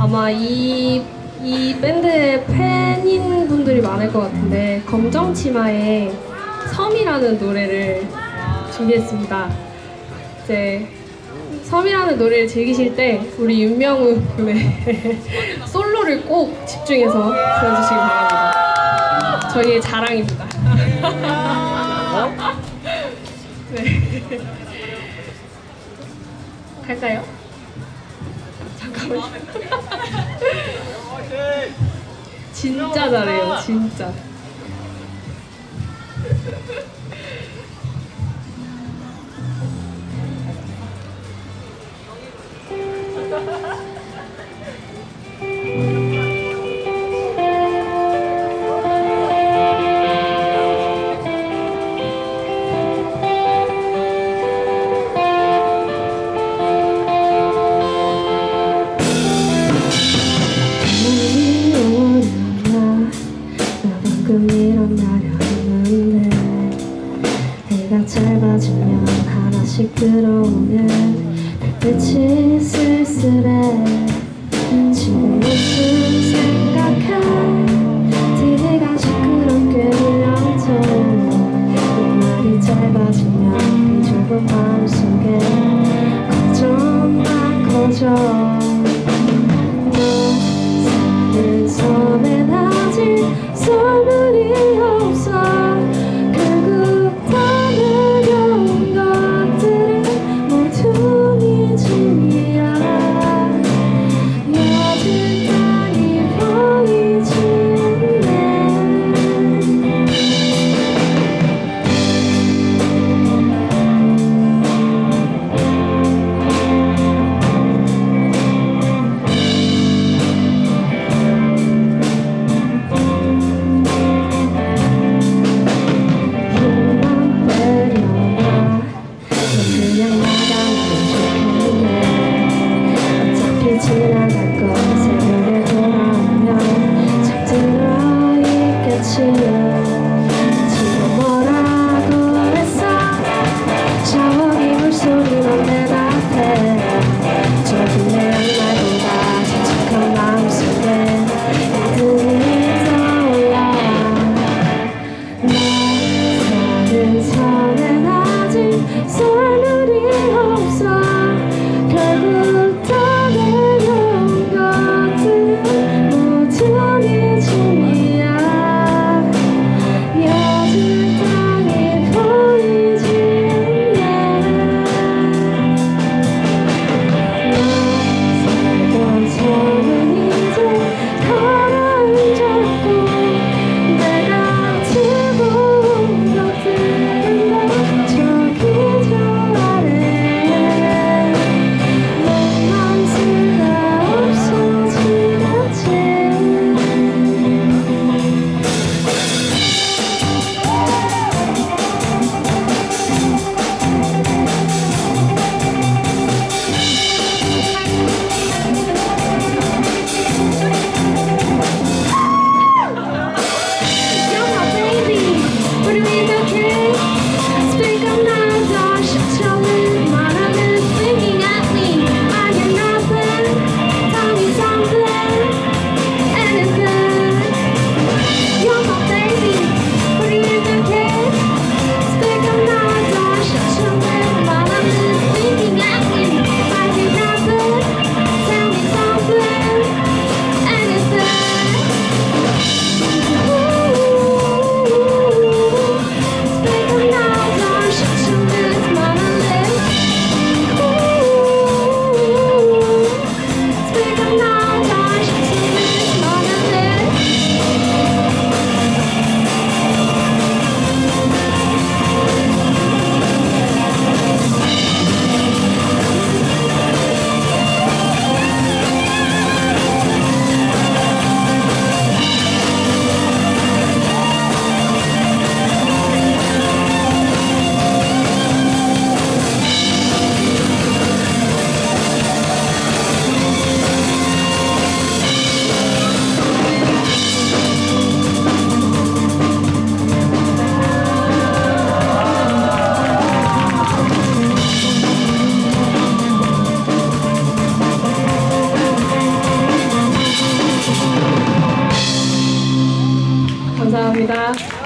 아마 이 밴드의 팬인 분들이 많을 것 같은데 검정치마의 섬이라는 노래를 준비했습니다. 이제 섬이라는 노래를 즐기실 때 우리 윤명우 군의 솔로를 꼭 집중해서 들어주시기 바랍니다. 저희의 자랑입니다. 네. 갈까요? 잠깐만요. 진짜 잘해요, 진짜. 짧아지면 하나씩 들어오는 빛이 쓸쓸해. 지금 무슨 생각해? TV가 시끄럽게 들려도 말이 짧아지면 이 좁은 마음속에 걱정만 커져. 너 사는 섬엔 아직 소문이 없어. 감사합니다.